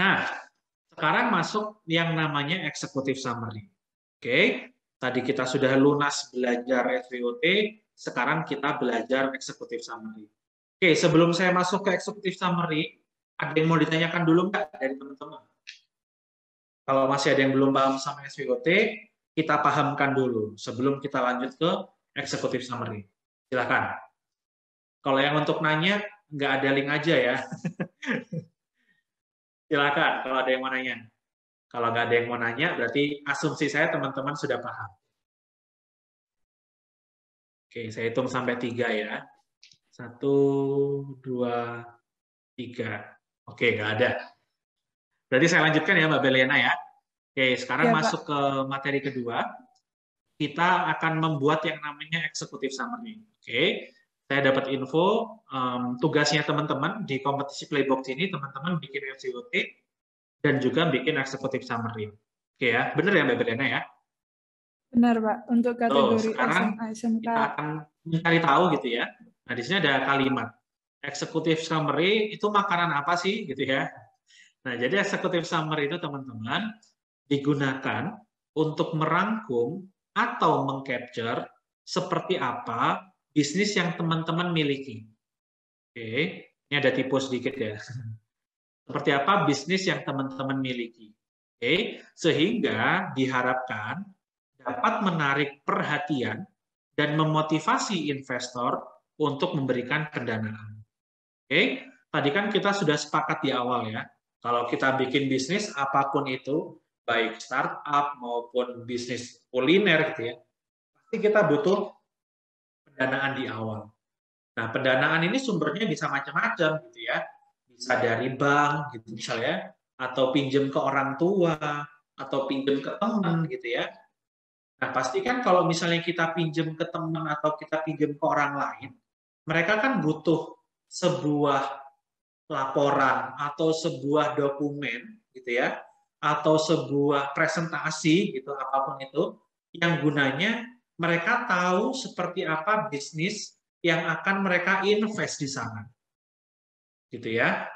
Nah, sekarang masuk yang namanya executive summary. Oke, tadi kita sudah lunas belajar SWOT, sekarang kita belajar executive summary. Oke, sebelum saya masuk ke executive summary, ada yang mau ditanyakan dulu nggak dari teman-teman? Kalau masih ada yang belum paham sama SWOT, kita pahamkan dulu sebelum kita lanjut ke executive summary. Silakan. Kalau yang untuk nanya, nggak ada link aja ya. Silakan kalau ada yang mau nanya. Kalau nggak ada yang mau nanya, berarti asumsi saya teman-teman sudah paham. Oke, saya hitung sampai 3 ya. 1, 2, 3. Oke, nggak ada. Berarti saya lanjutkan ya Mbak Beliana ya. Oke, sekarang Ya, masuk Pak. ke materi kedua. Kita akan membuat yang namanya executive summary. Oke, saya dapat info, tugasnya teman-teman di kompetisi Playbox ini, teman-teman bikin SWOT dan juga bikin executive summary. Oke ya, benar ya Mbak Beliana ya? Benar, Pak. Untuk kategori Sekarang SMA, SMK. kita akan mencari tahu gitu ya. Nah, di sini ada kalimat executive summary itu makanan apa sih gitu ya. Nah, jadi executive summary itu teman-teman digunakan untuk merangkum atau mengcapture seperti apa bisnis yang teman-teman miliki. Oke, ini ada tipe sedikit ya. Seperti apa bisnis yang teman-teman miliki. Oke, sehingga diharapkan dapat menarik perhatian dan memotivasi investor untuk memberikan pendanaan. Oke, tadi kan kita sudah sepakat di awal ya, kalau kita bikin bisnis apapun itu, baik startup maupun bisnis kuliner gitu ya, pasti kita butuh pendanaan di awal. Nah, pendanaan ini sumbernya bisa macam-macam gitu ya, bisa dari bank gitu misalnya, atau pinjam ke orang tua, atau pinjam ke teman gitu ya. Nah, pastikan kalau misalnya kita pinjam ke teman atau kita pinjam ke orang lain, mereka kan butuh sebuah laporan atau sebuah dokumen gitu ya, atau sebuah presentasi gitu apapun itu yang gunanya mereka tahu seperti apa bisnis yang akan mereka invest di sana. Gitu ya.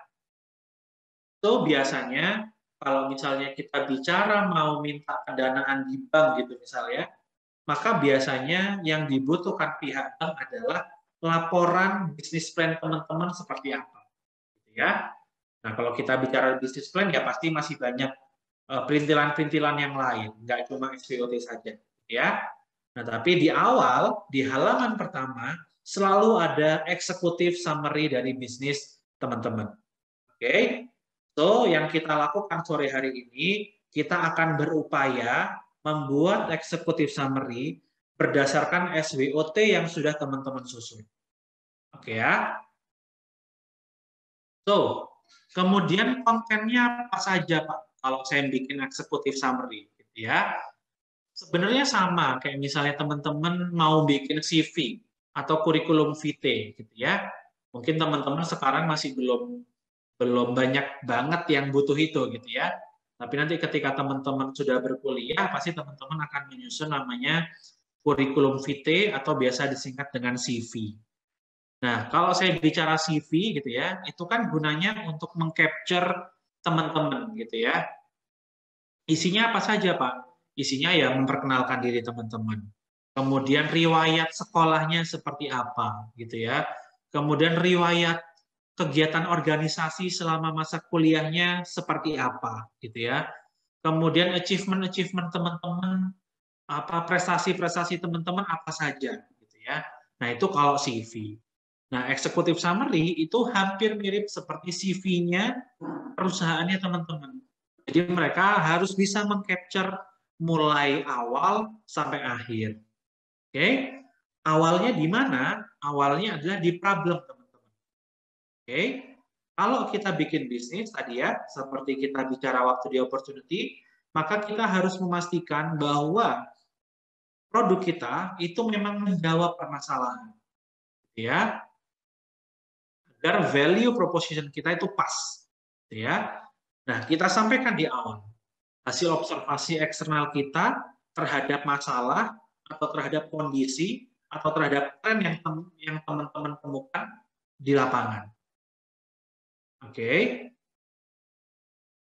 Itu biasanya kalau misalnya kita bicara mau minta pendanaan di bank gitu misalnya, maka biasanya yang dibutuhkan pihak bank adalah laporan bisnis plan teman-teman seperti apa. Gitu ya. Nah, kalau kita bicara bisnis plan, ya pasti masih banyak perintilan-perintilan yang lain, nggak cuma SWOT saja. Ya. Nah, tapi di awal, di halaman pertama, selalu ada executive summary dari bisnis teman-teman. Oke, so yang kita lakukan sore hari ini, kita akan berupaya membuat executive summary berdasarkan SWOT yang sudah teman-teman susun. Oke ya. So, kemudian kontennya apa saja Pak? Kalau saya bikin executive summary, gitu ya. Sebenarnya sama, kayak misalnya teman-teman mau bikin CV atau kurikulum vitae, gitu ya. Mungkin teman-teman sekarang masih belum banyak banget yang butuh itu, gitu ya. Tapi nanti ketika teman-teman sudah berkuliah, pasti teman-teman akan menyusun namanya kurikulum vitae atau biasa disingkat dengan CV. Nah, kalau saya bicara CV gitu ya, itu kan gunanya untuk mengcapture teman-teman gitu ya. Isinya apa saja, Pak? Isinya ya memperkenalkan diri teman-teman. Kemudian riwayat sekolahnya seperti apa gitu ya. Kemudian riwayat kegiatan organisasi selama masa kuliahnya seperti apa gitu ya. Kemudian achievement-achievement teman-teman, apa prestasi-prestasi teman-teman apa saja gitu ya. Nah, itu kalau CV. Nah, executive summary itu hampir mirip seperti CV-nya perusahaannya teman-teman. Jadi mereka harus bisa mengcapture mulai awal sampai akhir. Oke? Awalnya di mana? Awalnya adalah di problem, teman-teman. Oke? Kalau kita bikin bisnis tadi ya, seperti kita bicara waktu di opportunity, maka kita harus memastikan bahwa produk kita itu memang menjawab permasalahan. Ya, agar value proposition kita itu pas. Ya. Nah, kita sampaikan di awal. Hasil observasi eksternal kita terhadap masalah atau terhadap kondisi atau terhadap tren yang teman-teman temukan di lapangan. Oke.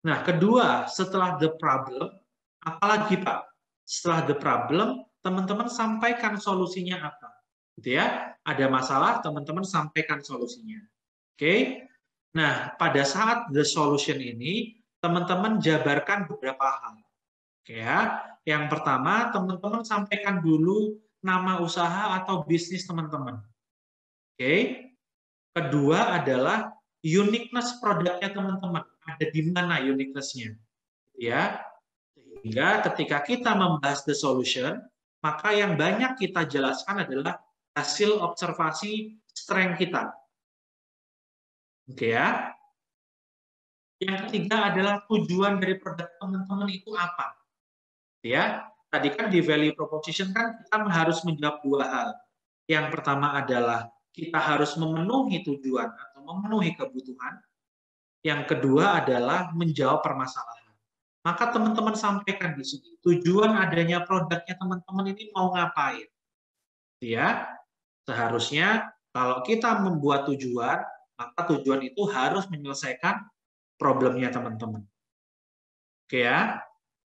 Nah, kedua, setelah the problem, apalagi Pak? Setelah the problem, teman-teman sampaikan solusinya apa. Gitu ya. Ada masalah, teman-teman sampaikan solusinya. Oke. Nah, pada saat the solution ini, teman-teman jabarkan beberapa hal. Oke ya. Yang pertama, teman-teman sampaikan dulu nama usaha atau bisnis teman-teman. Oke. Kedua adalah uniqueness produknya teman-teman. Ada di mana uniqueness-nya? Ya. Sehingga ketika kita membahas the solution, maka yang banyak kita jelaskan adalah hasil observasi strength kita. Oke ya. Yang ketiga adalah tujuan dari produk teman-teman itu apa. Ya, tadi kan di value proposition kan kita harus menjawab dua hal. Yang pertama adalah kita harus memenuhi tujuan atau memenuhi kebutuhan. Yang kedua adalah menjawab permasalahan. Maka teman-teman sampaikan di sini tujuan adanya produknya teman-teman ini mau ngapain. Ya, seharusnya kalau kita membuat tujuan, maka tujuan itu harus menyelesaikan problemnya teman-teman. Oke ya.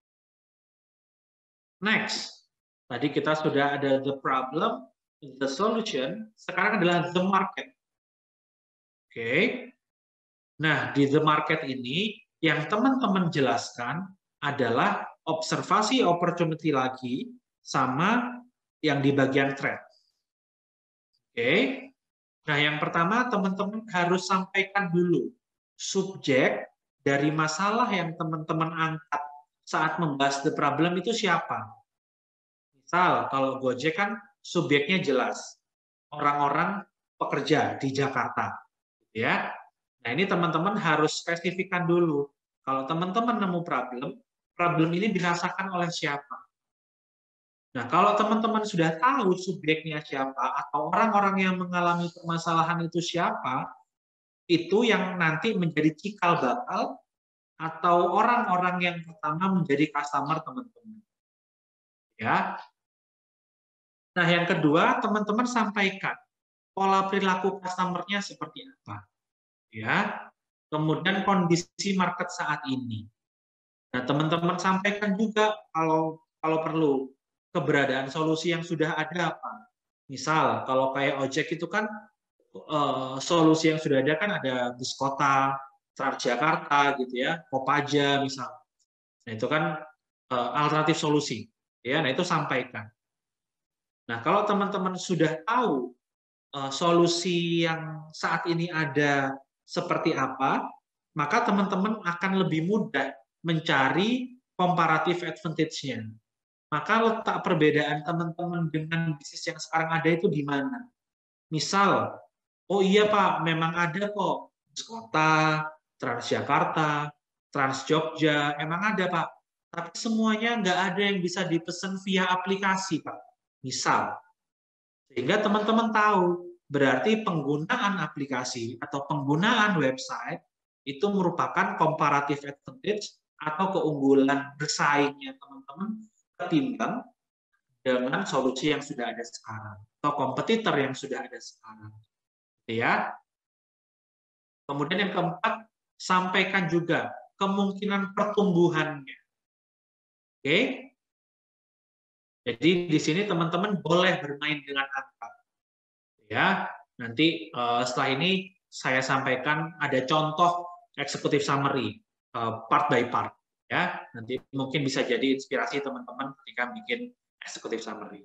Next. Tadi kita sudah ada the problem, the solution, sekarang adalah the market. Oke. Nah, di the market ini yang teman-teman jelaskan adalah observasi opportunity lagi sama yang di bagian threat. Oke. Nah, yang pertama teman-teman harus sampaikan dulu subjek dari masalah yang teman-teman angkat saat membahas the problem itu siapa. Misal, kalau Gojek kan subjeknya jelas, orang-orang pekerja di Jakarta. Ya. Nah, ini teman-teman harus spesifikkan dulu. Kalau teman-teman nemu problem ini dirasakan oleh siapa. Nah, kalau teman-teman sudah tahu subjeknya siapa atau orang-orang yang mengalami permasalahan itu siapa, itu yang nanti menjadi cikal bakal atau orang-orang yang pertama menjadi customer teman-teman. Ya. Nah, yang kedua, teman-teman sampaikan pola perilaku customer-nya seperti apa. Ya. Kemudian kondisi market saat ini. Nah, teman-teman sampaikan juga kalau perlu keberadaan solusi yang sudah ada apa. Misal, kalau kayak ojek itu kan solusi yang sudah ada kan ada bus kota, Transjakarta gitu ya, Kopaja misal. Nah, itu kan alternatif solusi. Ya, nah itu sampaikan. Nah, kalau teman-teman sudah tahu solusi yang saat ini ada seperti apa, maka teman-teman akan lebih mudah mencari comparative advantage-nya. Maka letak perbedaan teman-teman dengan bisnis yang sekarang ada itu di mana? Misal, oh iya Pak, memang ada kok bus kota, Transjakarta, Trans Jogja, emang ada Pak. Tapi semuanya nggak ada yang bisa dipesan via aplikasi Pak. Misal, sehingga teman-teman tahu berarti penggunaan aplikasi atau penggunaan website itu merupakan comparative advantage atau keunggulan bersaingnya teman-teman ketimbang dengan solusi yang sudah ada sekarang atau kompetitor yang sudah ada sekarang. Ya. Kemudian yang keempat, sampaikan juga kemungkinan pertumbuhannya. Oke. Jadi di sini teman-teman boleh bermain dengan angka. Ya, nanti setelah ini saya sampaikan ada contoh executive summary part by part. Ya, nanti mungkin bisa jadi inspirasi teman-teman ketika bikin executive summary.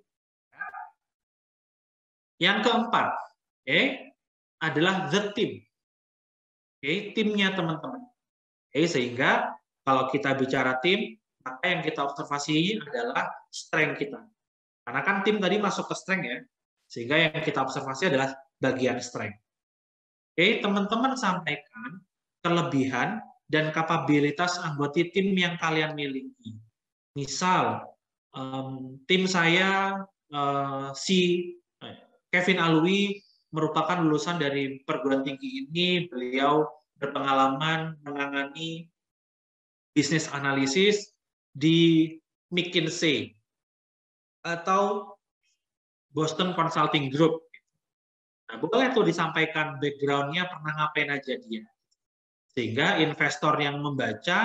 Yang keempat, adalah the team. Timnya teman-teman. Sehingga kalau kita bicara tim, maka yang kita observasi adalah strength kita. Karena kan tim tadi masuk ke strength ya, sehingga yang kita observasi adalah bagian strength. Teman-teman sampaikan kelebihan dan kapabilitas anggota tim yang kalian miliki. Misal, tim saya si Kevin Alwi merupakan lulusan dari perguruan tinggi ini, beliau berpengalaman menangani bisnis analisis di McKinsey atau Boston Consulting Group. Nah, boleh tuh disampaikan background-nya pernah ngapain aja dia. Sehingga investor yang membaca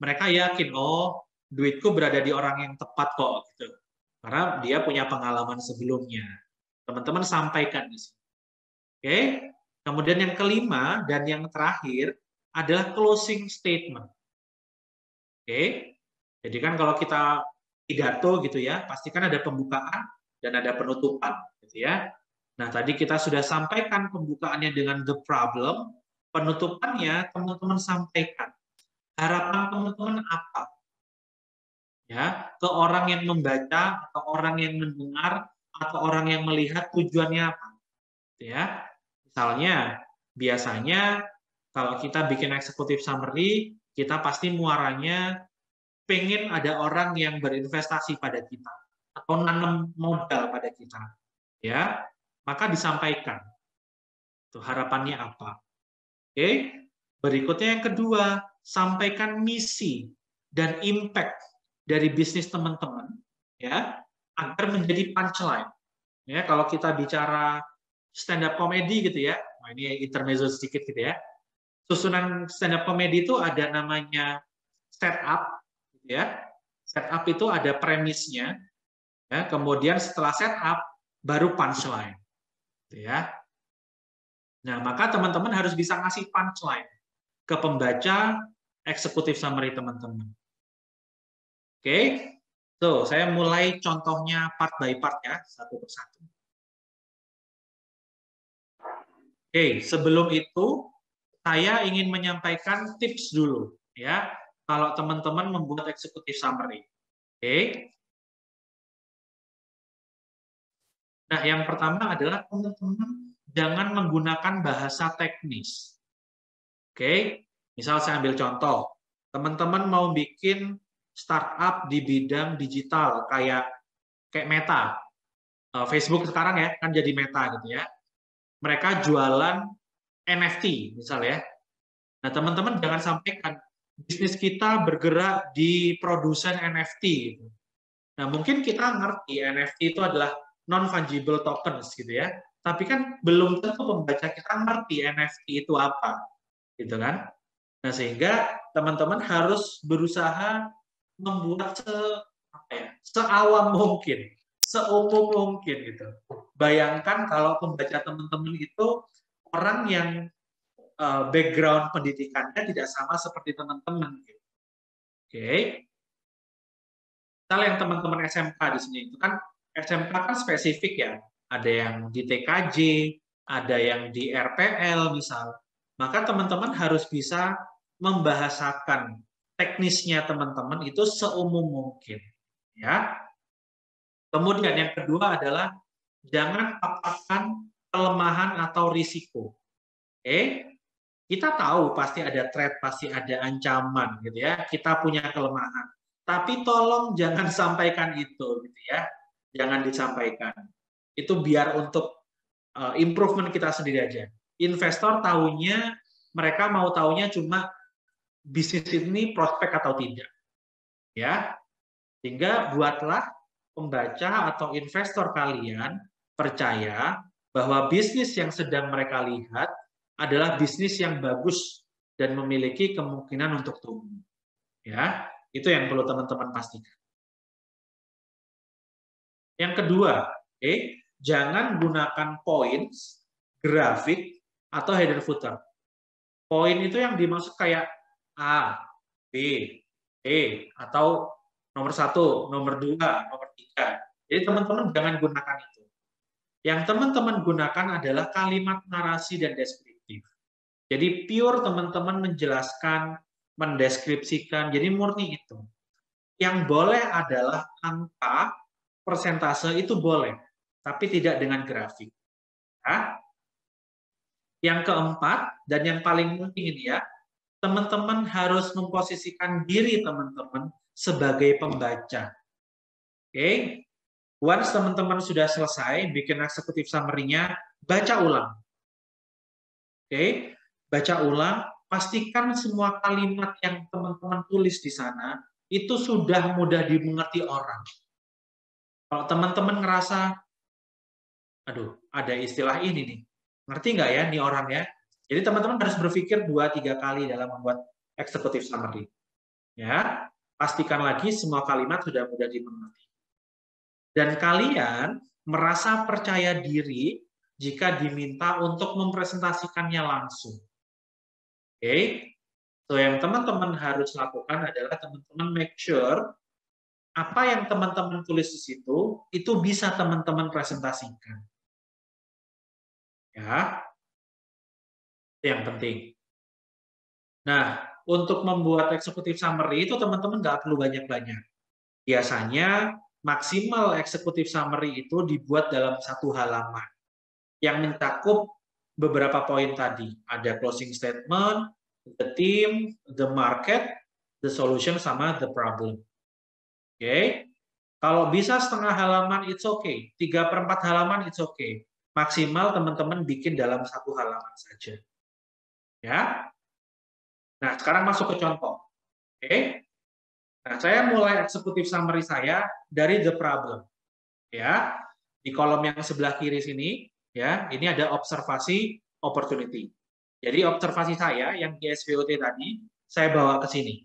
mereka yakin, oh duitku berada di orang yang tepat kok, gitu. Karena dia punya pengalaman sebelumnya. Teman-teman sampaikan di sini. Oke. Kemudian yang kelima dan yang terakhir adalah closing statement. Oke. Jadi kan kalau kita pidato gitu ya, pasti kan ada pembukaan dan ada penutupan, gitu ya. Nah, tadi kita sudah sampaikan pembukaannya dengan the problem, penutupannya teman-teman sampaikan. Harapan teman-teman apa? Ya, ke orang yang membaca atau orang yang mendengar atau orang yang melihat tujuannya apa? Ya. Misalnya, biasanya kalau kita bikin executive summary, kita pasti muaranya pengen ada orang yang berinvestasi pada kita atau nanam modal pada kita. Ya, maka disampaikan. Tuh, harapannya apa? Oke. Berikutnya yang kedua, sampaikan misi dan impact dari bisnis teman-teman ya, agar menjadi punchline. Ya, kalau kita bicara stand up comedy gitu ya. Nah, ini intermezzo sedikit gitu ya. Susunan stand up comedy itu ada namanya setup gitu ya. Setup itu ada premisnya ya, kemudian setelah setup baru punchline gitu ya. Nah, maka teman-teman harus bisa ngasih punchline ke pembaca executive summary teman-teman. Oke. So, saya mulai contohnya part by part ya, satu persatu. Oke, sebelum itu saya ingin menyampaikan tips dulu ya, kalau teman-teman membuat executive summary. Oke. Nah, yang pertama adalah teman-teman jangan menggunakan bahasa teknis. Oke, misal saya ambil contoh, teman-teman mau bikin startup di bidang digital kayak Meta, Facebook sekarang ya kan jadi Meta gitu ya. Mereka jualan NFT misalnya. Nah, teman-teman jangan sampaikan bisnis kita bergerak di produsen NFT gitu. Nah, mungkin kita ngerti NFT itu adalah non-fungible tokens gitu ya. Tapi kan belum tentu pembaca kita ngerti NFT itu apa, gitu kan? Nah, sehingga teman-teman harus berusaha membuat seawam mungkin, seumum mungkin gitu. Bayangkan kalau pembaca teman-teman itu orang yang background pendidikannya tidak sama seperti teman-teman. Gitu. Oke. Misal yang teman-teman SMK di sini itu kan SMK kan spesifik ya. Ada yang di TKJ, ada yang di RPL misal. Maka teman-teman harus bisa membahasakan teknisnya teman-teman itu seumum mungkin. Ya. Kemudian yang kedua adalah jangan paparkan kelemahan atau risiko. Oke. Kita tahu pasti ada threat, pasti ada ancaman gitu ya. Kita punya kelemahan. Tapi tolong jangan sampaikan itu gitu ya. Jangan disampaikan. Itu biar untuk improvement kita sendiri aja. Investor tahunya, mereka mau tahunya cuma bisnis ini prospek atau tidak. Ya. Sehingga buatlah pembaca atau investor kalian percaya bahwa bisnis yang sedang mereka lihat adalah bisnis yang bagus dan memiliki kemungkinan untuk tumbuh. Ya, itu yang perlu teman-teman pastikan. Yang kedua, jangan gunakan points, grafik, atau header footer. Poin itu yang dimaksud kayak A, B, E, atau nomor 1, nomor 2, nomor 3. Jadi teman-teman jangan gunakan itu. Yang teman-teman gunakan adalah kalimat narasi dan deskriptif. Jadi pure teman-teman menjelaskan, mendeskripsikan, jadi murni itu. Yang boleh adalah angka, persentase itu boleh, tapi tidak dengan grafik. Ya. Yang keempat, dan yang paling penting ini ya, teman-teman harus memposisikan diri teman-teman sebagai pembaca. Oke, once teman-teman sudah selesai bikin executive summary-nya, baca ulang. Oke, baca ulang, pastikan semua kalimat yang teman-teman tulis di sana itu sudah mudah dimengerti orang. Kalau teman-teman ngerasa, aduh, ada istilah ini nih, ngerti nggak ya nih orang ya? Jadi teman-teman harus berpikir 2-3 kali dalam membuat executive summary. Ya, pastikan lagi semua kalimat sudah mudah dimengerti. Dan kalian merasa percaya diri jika diminta untuk mempresentasikannya langsung. Oke, so yang teman-teman harus lakukan adalah teman-teman make sure apa yang teman-teman tulis di situ itu bisa teman-teman presentasikan. Ya, itu yang penting. Nah, untuk membuat executive summary itu teman-teman nggak perlu banyak-banyak. Biasanya maksimal executive summary itu dibuat dalam 1 halaman yang mencakup beberapa poin tadi. Ada closing statement, the team, the market, the solution, sama the problem. Oke. Kalau bisa setengah halaman, it's okay. 3/4 halaman, it's okay. Maksimal teman-teman bikin dalam 1 halaman saja. Ya. Nah, sekarang masuk ke contoh. Oke. Nah, saya mulai executive summary saya dari the problem. Ya. Di kolom yang sebelah kiri sini, ya, ini ada observasi opportunity. Jadi observasi saya yang di SWOT tadi, saya bawa ke sini.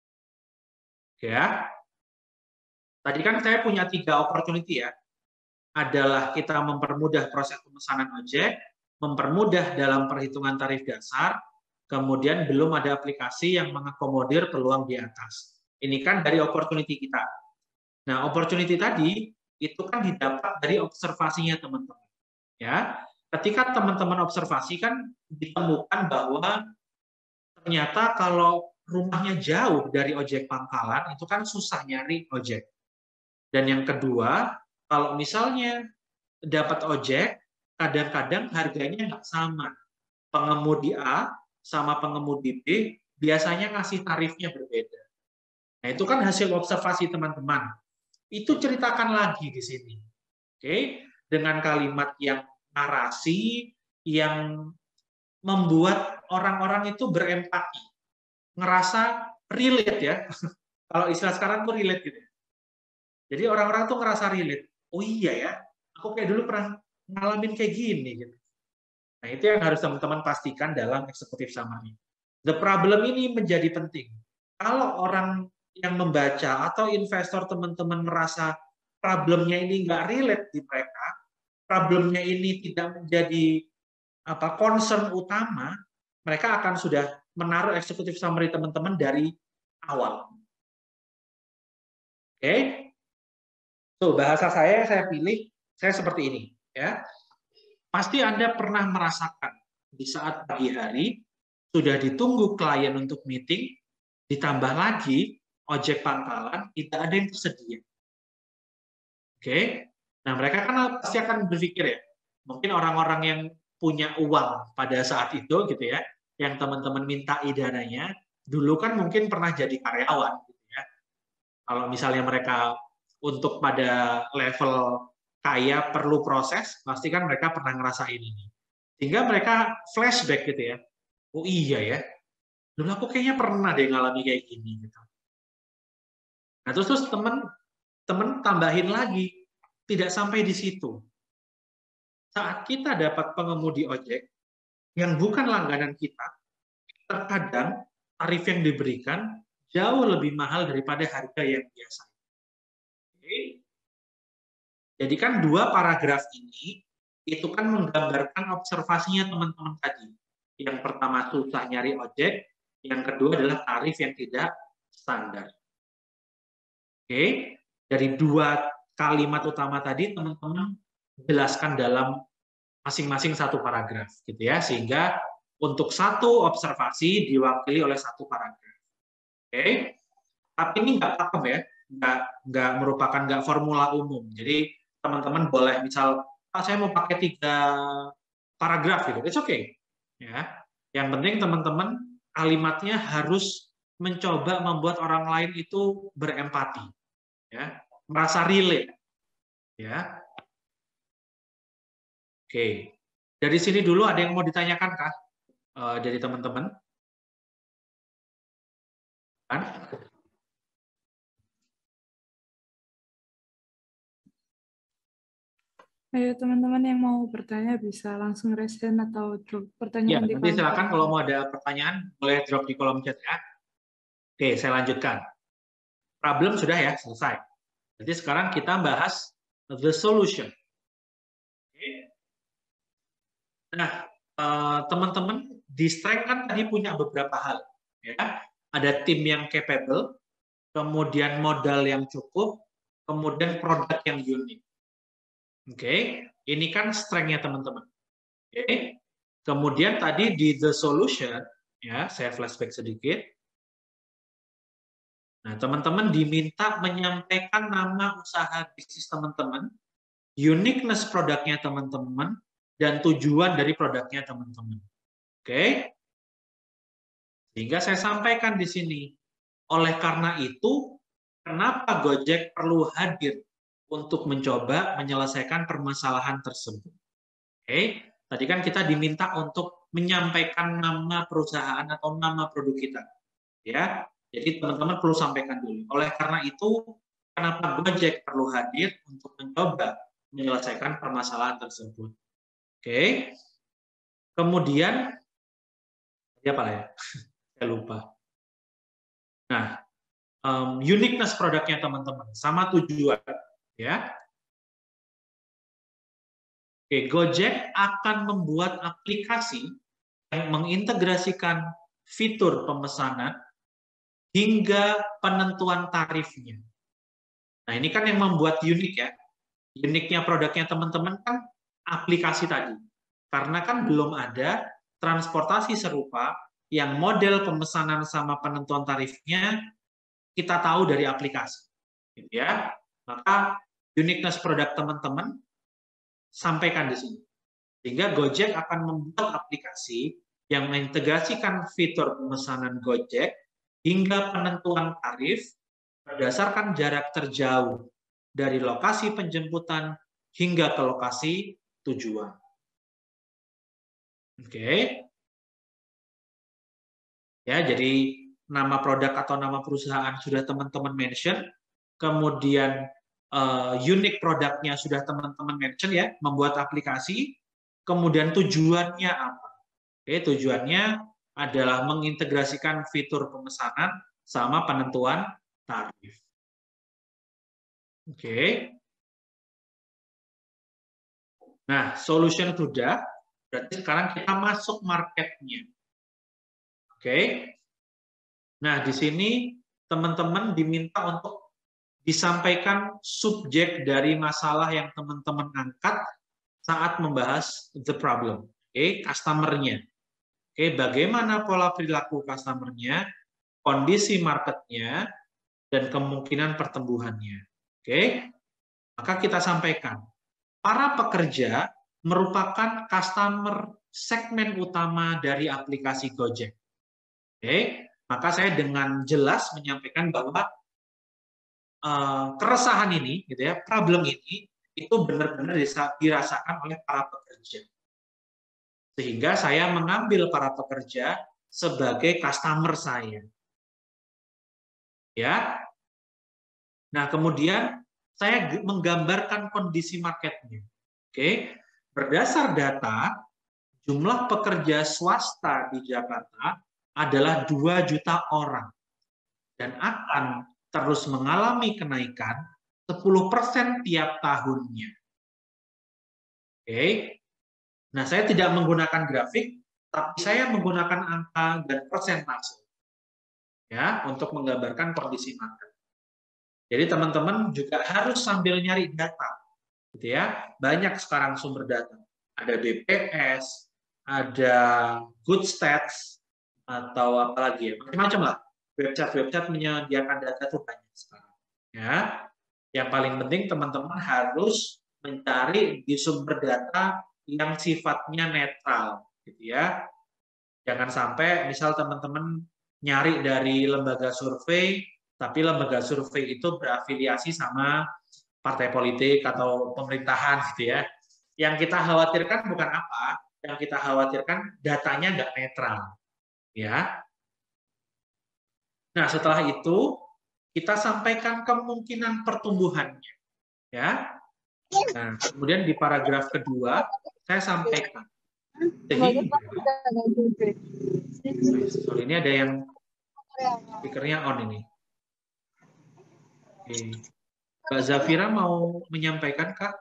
Ya. Tadi kan saya punya 3 opportunity ya. Adalah kita mempermudah proses pemesanan ojek, mempermudah dalam perhitungan tarif dasar, kemudian belum ada aplikasi yang mengakomodir peluang di atas. Ini kan dari opportunity kita. Nah, opportunity tadi itu kan didapat dari observasinya teman-teman. Ya, ketika teman-teman observasi kan ditemukan bahwa ternyata kalau rumahnya jauh dari ojek pangkalan itu kan susah nyari ojek. Dan yang kedua, kalau misalnya dapat ojek, kadang-kadang harganya nggak sama. Pengemudi A sama pengemudi B biasanya ngasih tarifnya berbeda. Nah, itu kan hasil observasi teman-teman. Itu ceritakan lagi di sini. Oke, dengan kalimat yang narasi, yang membuat orang-orang itu berempati. Ngerasa relate ya. Kalau istilah sekarang tuh relate gitu. Jadi orang-orang tuh ngerasa relate. Oh iya ya, aku kayak dulu pernah ngalamin kayak gini gitu. Nah, itu yang harus teman-teman pastikan dalam executive summary. The problem ini menjadi penting. Kalau orang yang membaca atau investor teman-teman merasa problemnya ini nggak relate di mereka, problemnya ini tidak menjadi concern utama, mereka akan sudah menaruh executive summary teman-teman dari awal. Oke? Tuh, bahasa saya pilih, saya seperti ini. Ya. Pasti Anda pernah merasakan di saat pagi hari, sudah ditunggu klien untuk meeting, ditambah lagi ojek pangkalan, tidak ada yang tersedia. Oke? Nah, mereka kan pasti akan berpikir ya, mungkin orang-orang yang punya uang pada saat itu, gitu ya, yang teman-teman minta idananya, dulu kan mungkin pernah jadi karyawan, gitu ya. Kalau misalnya mereka untuk pada level kaya perlu proses, pasti kan mereka pernah ngerasain ini. Sehingga mereka flashback gitu ya. Oh iya ya, dulu aku kayaknya pernah deh ngalami kayak gini. Gitu. Nah terus teman tambahin lagi, tidak sampai di situ. Saat kita dapat pengemudi ojek yang bukan langganan kita, terkadang tarif yang diberikan jauh lebih mahal daripada harga yang biasa. Jadi kan 2 paragraf ini itu kan menggambarkan observasinya teman-teman tadi. Yang pertama susah nyari ojek, yang kedua adalah tarif yang tidak standar. Oke, dari 2 kalimat utama tadi teman-teman jelaskan dalam masing-masing 1 paragraf, gitu ya, sehingga untuk 1 observasi diwakili oleh 1 paragraf. Oke, tapi ini nggak pakem ya, nggak merupakan nggak formula umum. Jadi teman-teman boleh misal, saya mau pakai 3 paragraf gitu, it's okay. Ya, yang penting teman-teman kalimatnya harus mencoba membuat orang lain itu berempati, ya, merasa relate, ya. Oke, dari sini dulu ada yang mau ditanyakan kah dari teman-teman? Kan? Ayo teman-teman yang mau bertanya bisa langsung raise hand atau drop Ya, pertanyaan di nanti kolom silakan chat. kalau mau ada pertanyaan boleh drop di kolom chat ya. Oke, saya lanjutkan. Problem sudah ya, selesai. Jadi sekarang kita bahas the solution. Nah, teman-teman, di strength kan tadi punya beberapa hal. Ya. Ada tim yang capable, kemudian modal yang cukup, kemudian produk yang unik. Oke, ini kan strength-nya teman-teman. Oke. Kemudian tadi di the solution, ya, saya flashback sedikit. Nah, teman-teman diminta menyampaikan nama usaha bisnis teman-teman, uniqueness produknya teman-teman, dan tujuan dari produknya teman-teman. Oke? Sehingga saya sampaikan di sini. Oleh karena itu, kenapa Gojek perlu hadir untuk mencoba menyelesaikan permasalahan tersebut? Oke? Tadi kan kita diminta untuk menyampaikan nama perusahaan atau nama produk kita. Ya, jadi teman-teman perlu sampaikan dulu. Oleh karena itu, kenapa Gojek perlu hadir untuk mencoba menyelesaikan permasalahan tersebut? Oke. Kemudian, apa ya? Saya lupa. Nah, uniqueness produknya teman-teman, sama tujuan, ya. Oke, Gojek akan membuat aplikasi yang mengintegrasikan fitur pemesanan hingga penentuan tarifnya. Nah, ini kan yang membuat unik ya. Uniknya produknya teman-teman kan aplikasi tadi. Karena kan belum ada transportasi serupa yang model pemesanan sama penentuan tarifnya kita tahu dari aplikasi. Gitu ya. Maka uniqueness produk teman-teman sampaikan di sini. Sehingga Gojek akan membuat aplikasi yang mengintegrasikan fitur pemesanan Gojek hingga penentuan tarif berdasarkan jarak terjauh dari lokasi penjemputan hingga ke lokasi tujuan. Oke. Ya, jadi nama produk atau nama perusahaan sudah teman-teman mention, kemudian unique produknya sudah teman-teman mention ya, membuat aplikasi, kemudian tujuannya apa? Oke, tujuannya adalah mengintegrasikan fitur pemesanan sama penentuan tarif. Oke. Nah, solution sudah, berarti sekarang kita masuk marketnya. Oke. Nah, di sini teman-teman diminta untuk disampaikan subjek dari masalah yang teman-teman angkat saat membahas the problem. Oke, customer-nya. Oke, bagaimana pola perilaku customer-nya, kondisi market-nya, dan kemungkinan pertumbuhannya. Oke, maka kita sampaikan. Para pekerja merupakan customer segmen utama dari aplikasi Gojek. Oke, maka saya dengan jelas menyampaikan bahwa keresahan ini, gitu ya, problem ini itu benar-benar dirasakan oleh para pekerja. Sehingga saya mengambil para pekerja sebagai customer saya. Ya. Nah, kemudian saya menggambarkan kondisi marketnya. Oke, berdasar data, jumlah pekerja swasta di Jakarta adalah 2 juta orang dan akan terus mengalami kenaikan 10% tiap tahunnya. Oke, nah saya tidak menggunakan grafik, tapi saya menggunakan angka dan persentase ya untuk menggambarkan kondisi market. Jadi teman-teman juga harus sambil nyari data, gitu ya. Banyak sekarang sumber data. Ada BPS, ada Goodstats, atau apa lagi ya, macam-macam lah. Website-website menyediakan data itu banyak sekarang. Ya, yang paling penting teman-teman harus mencari di sumber data yang sifatnya netral, gitu ya. Jangan sampai misal teman-teman nyari dari lembaga survei, tapi lembaga survei itu berafiliasi sama partai politik atau pemerintahan, gitu ya. Yang kita khawatirkan bukan apa, yang kita khawatirkan datanya nggak netral, ya. Nah, setelah itu kita sampaikan kemungkinan pertumbuhannya, ya. Nah, kemudian di paragraf kedua saya sampaikan. Jadi, sorry, ini ada yang Speakernya on ini. Oke. Mbak Zafira mau menyampaikan, Kak?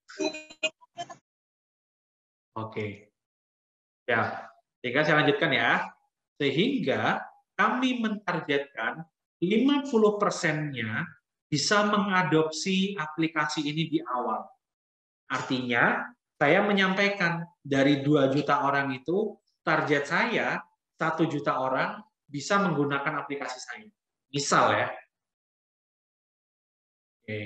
Oke. Ya, sehingga saya lanjutkan ya. Sehingga kami mentargetkan 50%-nya bisa mengadopsi aplikasi ini di awal. Artinya, saya menyampaikan dari 2 juta orang itu, target saya 1 juta orang bisa menggunakan aplikasi saya. Misal ya. Oke.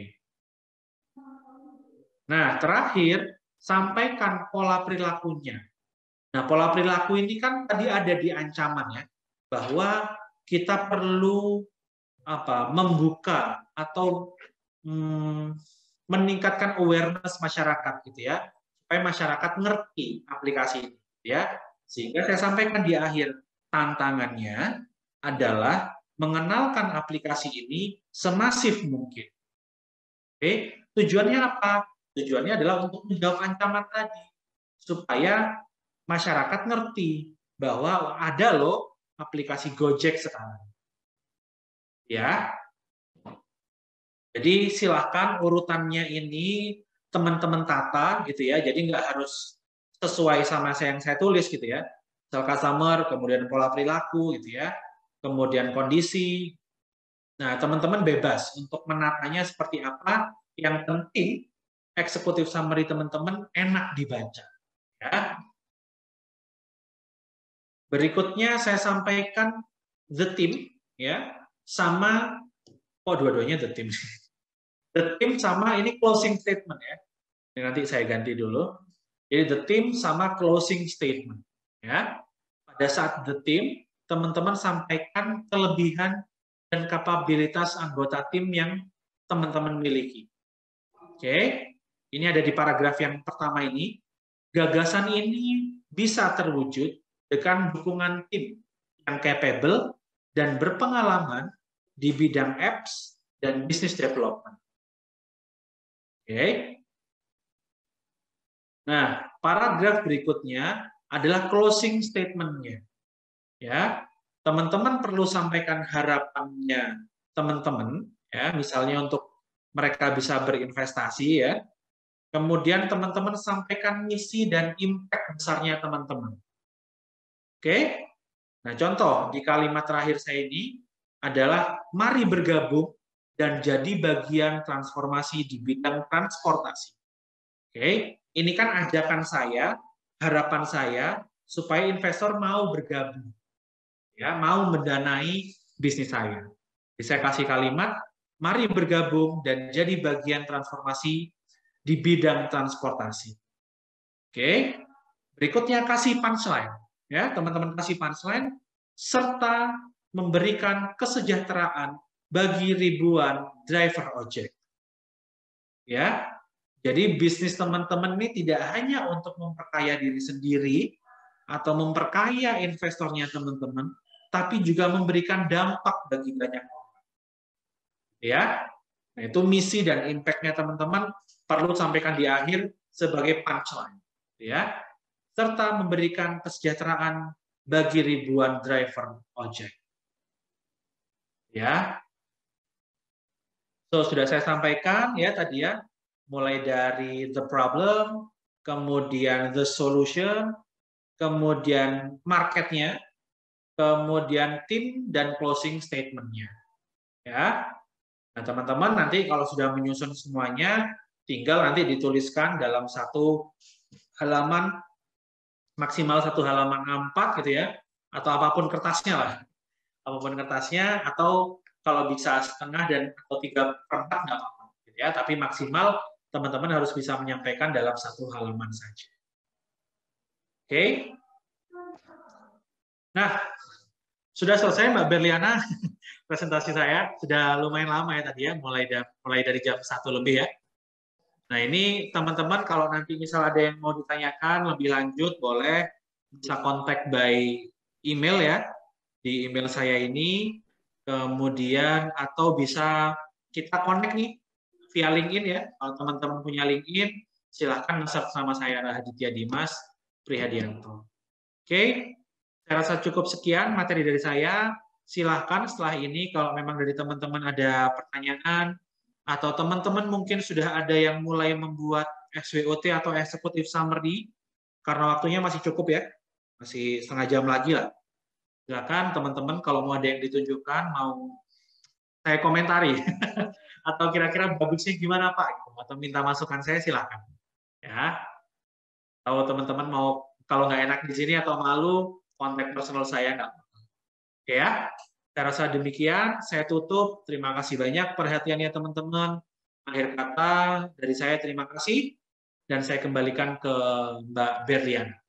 Nah, terakhir, sampaikan pola perilakunya. Nah, pola perilaku ini kan tadi ada di ancaman ya, bahwa kita perlu membuka atau meningkatkan awareness masyarakat gitu ya, supaya masyarakat ngerti aplikasi ini ya. Sehingga saya sampaikan di akhir, tantangannya adalah mengenalkan aplikasi ini semasif mungkin. Oke, tujuannya apa? Tujuannya adalah untuk menjawab ancaman tadi, supaya masyarakat ngerti bahwa ada loh aplikasi Gojek sekarang. Ya. Jadi silakan urutannya ini teman-teman tata gitu ya. Jadi nggak harus sesuai sama yang saya tulis gitu ya. Misal customer, kemudian pola perilaku gitu ya. Kemudian kondisi. Nah, teman-teman bebas untuk menatanya seperti apa. Yang penting eksekutif summary teman-teman enak dibaca. Ya. Berikutnya saya sampaikan the team ya, sama dua-duanya the team. The team sama ini closing statement ya. Ini nanti saya ganti dulu. Jadi the team sama closing statement ya. Pada saat the team, teman-teman sampaikan kelebihan dan kapabilitas anggota tim yang teman-teman miliki. Oke. Ini ada di paragraf yang pertama ini. Gagasan ini bisa terwujud dengan dukungan tim yang capable dan berpengalaman di bidang apps dan business development. Oke. Nah, paragraf berikutnya adalah closing statement-nya. Ya, teman-teman perlu sampaikan harapannya teman-teman, ya, misalnya untuk mereka bisa berinvestasi ya. Kemudian teman-teman sampaikan misi dan impact besarnya teman-teman. Oke? Nah, contoh di kalimat terakhir saya ini adalah mari bergabung dan jadi bagian transformasi di bidang transportasi. Oke, ini kan ajakan saya, harapan saya supaya investor mau bergabung, ya, mau mendanai bisnis saya. Jadi saya kasih kalimat, mari bergabung dan jadi bagian transformasi di bidang transportasi. Oke, berikutnya kasih punchline, ya teman-teman kasih punchline serta memberikan kesejahteraan bagi ribuan driver ojek. Ya, jadi bisnis teman-teman ini tidak hanya untuk memperkaya diri sendiri atau memperkaya investornya teman-teman, tapi juga memberikan dampak bagi banyak orang. Ya, nah, itu misi dan impact-nya teman-teman perlu sampaikan di akhir sebagai punchline. Ya, serta memberikan kesejahteraan bagi ribuan driver ojek. Ya, so sudah saya sampaikan ya tadi ya, mulai dari the problem, kemudian the solution, kemudian marketnya, kemudian tim dan closing statement-nya. Ya, nah teman-teman nanti kalau sudah menyusun semuanya, tinggal nanti dituliskan dalam satu halaman, maksimal satu halaman A4 gitu ya, atau apapun kertasnya lah, apapun kertasnya, atau kalau bisa setengah dan atau 3/4 nggak apa-apa, gitu ya. Tapi maksimal teman-teman harus bisa menyampaikan dalam satu halaman saja. Oke. Nah, sudah selesai Mbak Berliana presentasi saya. Sudah lumayan lama ya tadi ya, mulai dari jam 1 lebih ya. Nah, ini teman-teman kalau nanti misal ada yang mau ditanyakan lebih lanjut, boleh bisa kontak by email ya, di email saya ini, kemudian atau bisa kita connect nih via LinkedIn ya. Kalau teman-teman punya LinkedIn, silahkan search sama saya Raditya Dimas Prihadianto. Oke, saya rasa cukup sekian materi dari saya. silahkan setelah ini kalau memang dari teman-teman ada pertanyaan, atau teman-teman mungkin sudah ada yang mulai membuat SWOT atau Executive Summary, karena waktunya masih cukup ya, masih setengah jam lagi lah. Silakan teman-teman kalau mau ada yang ditunjukkan, mau saya komentari, atau kira-kira bagusnya gimana Pak, atau minta masukan saya silakan. Ya, kalau teman-teman mau, kalau nggak enak di sini atau malu, kontak personal saya nggak. Oke ya, saya rasa demikian. Saya tutup. Terima kasih banyak perhatiannya teman-teman. Akhir kata dari saya terima kasih dan saya kembalikan ke Mbak Berlian.